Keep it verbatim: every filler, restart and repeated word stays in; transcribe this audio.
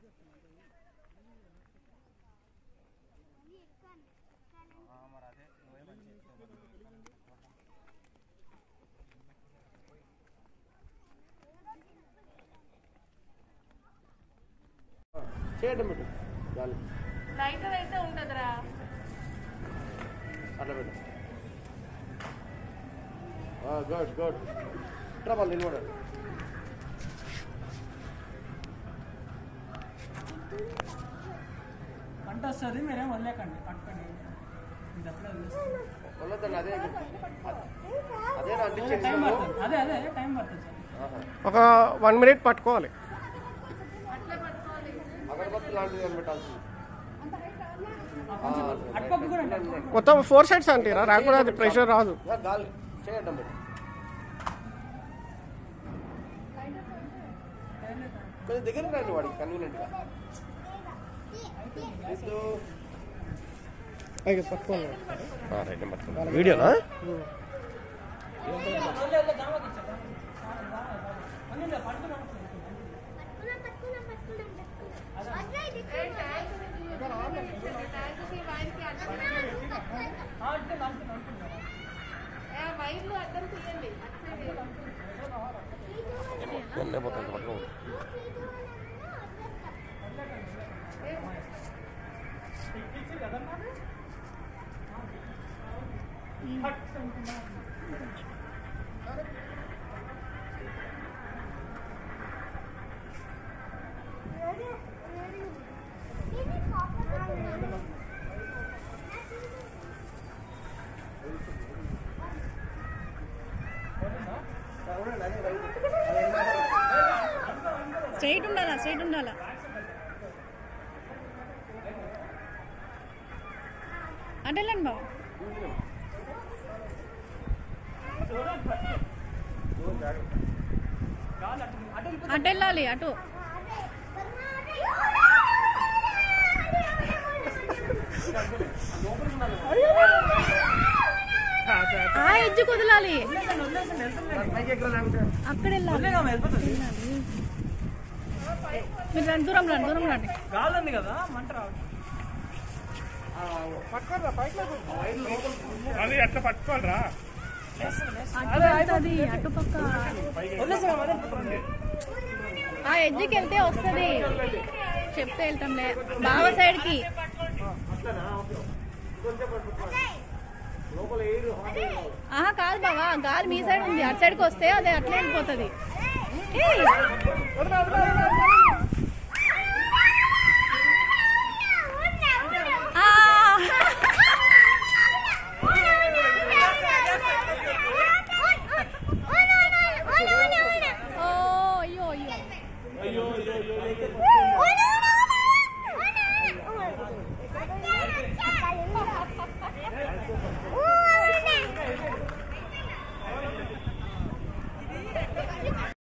చేయడం పెట్టు గాలి లైట్ అయితే ఉంటదిరా అట్లా పెట్టు గుడ్ గుడ్ ట్రబల్ నిలబడండి పంట వస్తుంది మీరేం వదిలేకండి పట్టుకోండి వదలదండి అదే అదే టైం పడుతుంది అదే అదే టైం పడుతుంది సార్ ఒక వన్ మినిట్ పట్టుకోవాలి అగరబత్తి లాంటిది అని పెట్టాల్సింది అటుపక్క కూడా మొత్తం ఫోర్ సైడ్స్ అంటారా రాకుండా అది ప్రెషర్ రాదు గాలి చేయడం పెట్టు కొంచెం దగ్గర రండి వాడికి కన్వీనియంట్ గా పట్టుకోవాలి వీడియోనా వైర్లు అడ్డం తీయండి పట్టుకో స్ట్రైట్ ఉండాలా స్ట్రైట్ ఉండాలా అంటే వెళ్ళండి బాబు అటు వెళ్ళాలి అటు ఆ ఎడ్జ్ కుదలాలి అక్కడ వెళ్ళాలి మీరు రండి దూరం రండి దూరం రండి గాలి ఉంది కదా మంట రావట్లేదు అది ఎట్లా పట్టుకోవాలరా అది అటుపక్క ఆ ఎడ్జ్కి వెళ్తే వస్తుంది చెప్తే వెళ్తాంలే బావ సైడ్ కి ఆహా కాదు బావా గాలి మీ సైడ్ ఉంది అటు సైడ్కి వస్తే అదే అట్లా వెళ్ళిపోతుంది